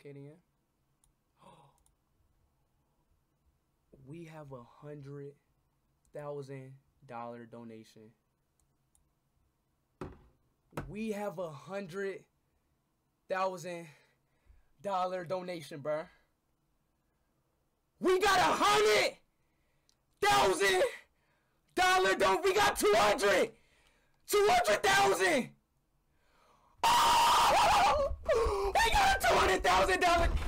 Okay, then. We have $100,000 donation. We have $100,000 donation, bruh. We got $100,000. We got 200,000. Oh! We got $200,000.